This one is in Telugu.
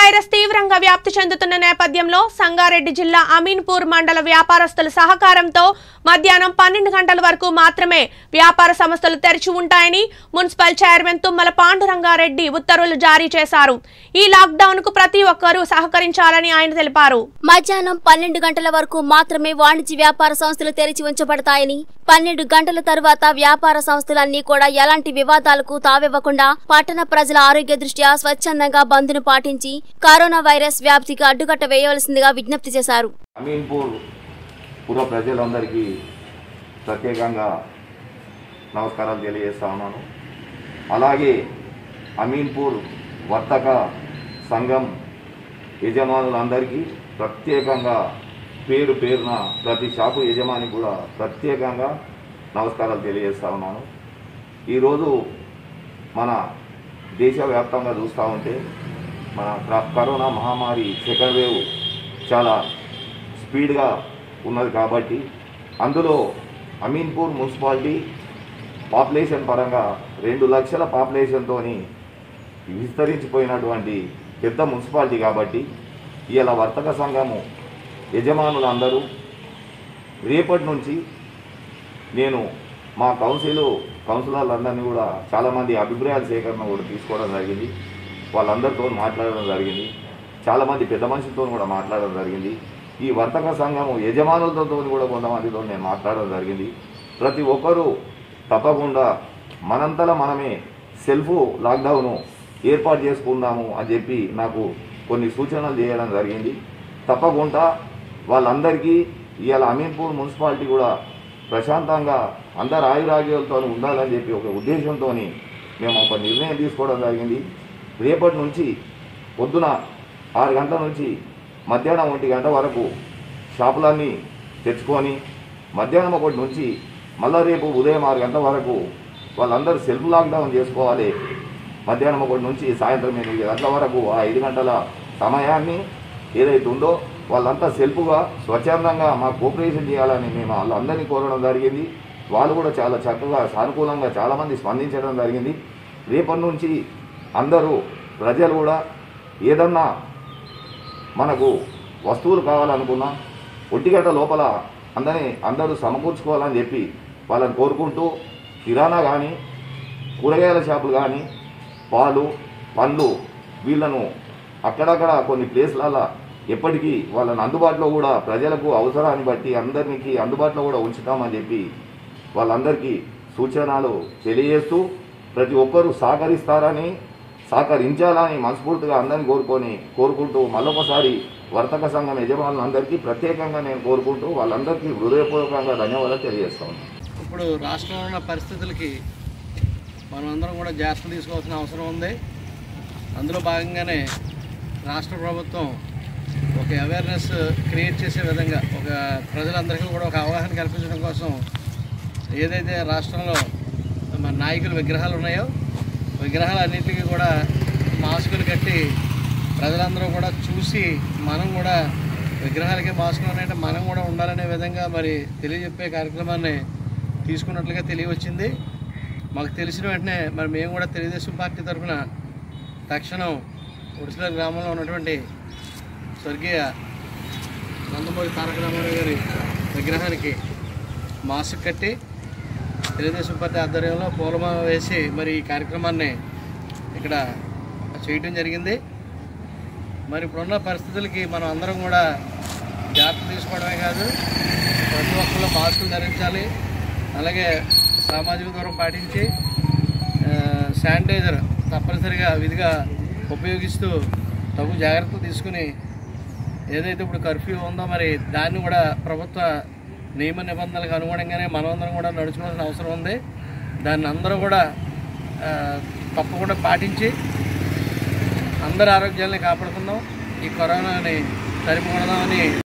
వైరస్ తీవ్రంగా వ్యాప్తి చెందుతున్న నేపథ్యంలో సంగారెడ్డి జిల్లా అమీన్పూర్ మండల వ్యాపారస్తుల సహకారంతో మధ్యాహ్నం 12 గంటల వరకు మాత్రమే వ్యాపార సంస్థలు తెరిచి ఉంటాయని మున్సిపల్ చైర్మన్ తుమ్మల పాండురంగారెడ్డి ఉత్తర్వులు జారీ చేశారు. ఈ లాక్డౌన్ కు ప్రతి ఒక్కరూ సహకరించాలని ఆయన తెలిపారు. మధ్యాహ్నం 12 గంటల వరకు మాత్రమే వాణిజ్య వ్యాపార సంస్థలు తెరిచి ఉంచబడతాయని, 12 గంటల తర్వాత వ్యాపార సంస్థలన్నీ కూడా ఎలాంటి వివాదాలకు తావివ్వకుండా పట్టణ ప్రజల ఆరోగ్య దృష్ట్యా స్వచ్ఛందంగా బంద్ను పాటించి కరోనా వైరస్ వ్యాప్తికి అడ్డుకట్ట వేయవలసిందిగా విజ్ఞప్తి చేశారు. అమీన్పూర్ పూర్వ ప్రజలందరికీ ప్రత్యేకంగా నమస్కారాలు తెలియజేస్తా ఉన్నాను. అలాగే అమీన్పూర్ వర్తక సంఘం యజమానులందరికీ ప్రత్యేకంగా పేరు పేరున ప్రతి షాపు యజమాని కూడా ప్రత్యేకంగా నమస్కారాలు తెలియజేస్తా ఉన్నాను. ఈరోజు మన దేశవ్యాప్తంగా చూస్తూ ఉంటే మన కరోనా మహమ్మారి సెకండ్ వేవ్ చాలా స్పీడ్గా ఉన్నది కాబట్టి అందులో అమీన్పూర్ మున్సిపాలిటీ పాపులేషన్ పరంగా 2 లక్షల పాపులేషన్తో విస్తరించిపోయినటువంటి పెద్ద మున్సిపాలిటీ కాబట్టి ఇలా వర్తక సంఘము యజమానులందరూ రేపటి నుంచి నేను మా కౌన్సిలర్లందరినీ కూడా చాలామంది అభిప్రాయాల సేకరణ కూడా తీసుకోవడం జరిగింది. వాళ్ళందరితో మాట్లాడడం జరిగింది. చాలామంది పెద్ద మనుషులతో కూడా మాట్లాడడం జరిగింది. ఈ వర్తక సంఘము యజమానులతో కూడా కొంతమందితో నేను మాట్లాడడం జరిగింది. ప్రతి ఒక్కరూ తప్పకుండా మనంతలా మనమే సెల్ఫ్ లాక్డౌన్ ఏర్పాటు చేసుకుందాము అని చెప్పి నాకు కొన్ని సూచనలు చేయడం జరిగింది. తప్పకుండా వాళ్ళందరికీ ఇవాళ అమీన్పూర్ మున్సిపాలిటీ కూడా ప్రశాంతంగా అందరు ఆయురాగ్యాలతో ఉండాలని చెప్పి ఒక ఉద్దేశంతో మేము ఒక నిర్ణయం తీసుకోవడం జరిగింది. రేపటి నుంచి పొద్దున 6 గంటల నుంచి మధ్యాహ్నం 1 గంట వరకు షాపులన్నీ తెచ్చుకొని మధ్యాహ్నం 1 నుంచి మళ్ళీ రేపు ఉదయం 6 గంటల వరకు వాళ్ళందరూ సెల్ఫ్ లాక్డౌన్ చేసుకోవాలి. మధ్యాహ్నం 1 నుంచి సాయంత్రం 8 గంటల వరకు ఆ 5 గంటల సమయాన్ని ఏదైతే ఉందో వాళ్ళంతా సెల్ఫ్గా స్వచ్ఛందంగా మాకు కోఆపరేషన్ చేయాలని మేము వాళ్ళందరినీ కోరడం జరిగింది. వాళ్ళు కూడా చాలా చక్కగా సానుకూలంగా చాలామంది స్పందించడం జరిగింది. రేపటి నుంచి అందరూ ప్రజలు కూడా ఏదన్నా మనకు వస్తువులు కావాలనుకున్నా 1 గంట లోపల అందరూ సమకూర్చుకోవాలని చెప్పి వాళ్ళని కోరుకుంటూ కిరాణా కానీ కూరగాయల షాపులు కానీ పాలు పండ్లు వీళ్ళను అక్కడక్కడ కొన్ని ప్లేస్లలో ఎప్పటికీ వాళ్ళని అందుబాటులో కూడా ప్రజలకు అవసరాన్ని బట్టి అందరికీ అందుబాటులో కూడా ఉంచుతామని చెప్పి వాళ్ళందరికీ సూచనలు తెలియజేస్తూ ప్రతి ఒక్కరూ సహకరించాలని మనస్ఫూర్తిగా అందరినీ కోరుకుంటూ మళ్ళొకసారి వర్తక సంఘం యజమానులందరికీ ప్రత్యేకంగా నేను కోరుకుంటూ వాళ్ళందరికీ హృదయపూర్వకంగా ధన్యవాదాలు తెలియజేస్తాను. ఇప్పుడు రాష్ట్రంలో ఉన్న పరిస్థితులకి మనం అందరం కూడా జాగ్రత్తలు తీసుకోవాల్సిన అవసరం ఉంది. అందులో భాగంగానే రాష్ట్ర ప్రభుత్వం ఒక అవేర్నెస్ క్రియేట్ చేసే విధంగా ఒక ప్రజలందరికీ కూడా ఒక అవగాహన కల్పించడం కోసం ఏదైతే రాష్ట్రంలో మన నాయకుల విగ్రహాలు ఉన్నాయో విగ్రహాలన్నింటికీ కూడా మాస్కులు కట్టి ప్రజలందరూ కూడా చూసి మనం కూడా విగ్రహాలకి మాస్కులు ఉన్నాయంటే మనం కూడా ఉండాలనే విధంగా మరి తెలియజెప్పే కార్యక్రమాన్ని తీసుకున్నట్లుగా తెలియవచ్చింది. మాకు తెలిసిన వెంటనే మరి మేము కూడా తెలుగుదేశం పార్టీ తరఫున తక్షణం ఉడిసిల గ్రామంలో ఉన్నటువంటి స్వర్గీయ నందమూరి తారక రామారావు గారి విగ్రహానికి మాస్క్ కట్టి తెలుగుదేశం పార్టీ ఆధ్వర్యంలో పూలమాల వేసి మరి ఈ కార్యక్రమాన్ని ఇక్కడ చేయటం జరిగింది. మరి ఇప్పుడున్న పరిస్థితులకి మనం అందరం కూడా జాగ్రత్త తీసుకోవడమే కాదు, ప్రతి ఒక్కరు మాస్కులు ధరించాలి. అలాగే సామాజిక దూరం పాటించి శానిటైజర్ తప్పనిసరిగా విధిగా ఉపయోగిస్తూ తగు జాగ్రత్తలు తీసుకుని ఏదైతే ఇప్పుడు కర్ఫ్యూ ఉందో మరి దాన్ని కూడా ప్రభుత్వ నియమ నిబంధనలకు అనుగుణంగానే మనమందరం కూడా నడుచుకోవాల్సిన అవసరం ఉంది. దాన్ని అందరూ కూడా తప్పకుండా పాటించి అందరి ఆరోగ్యాన్ని కాపాడుకుందాం, ఈ కరోనాని తరిమికొడదామని